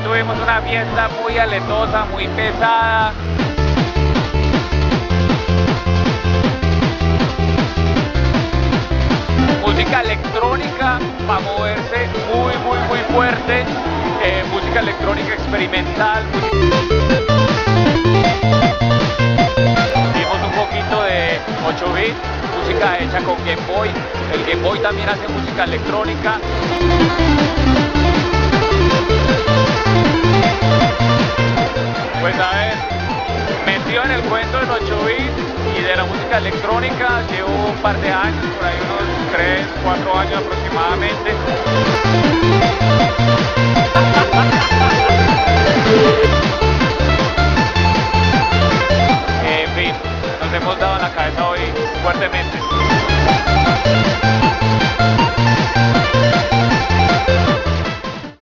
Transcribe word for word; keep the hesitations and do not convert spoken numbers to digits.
Hoy tuvimos una fiesta muy aletosa, muy pesada. Música electrónica para moverse muy, muy, muy fuerte. Eh, música electrónica experimental. Vimos un poquito de ocho bit, música hecha con Game Boy. El Game Boy también hace música electrónica. Pues a ver, metido en el cuento del ocho bit y de la música electrónica llevo un par de años, por ahí unos tres, cuatro años aproximadamente. En fin, nos hemos dado en la cabeza hoy fuertemente.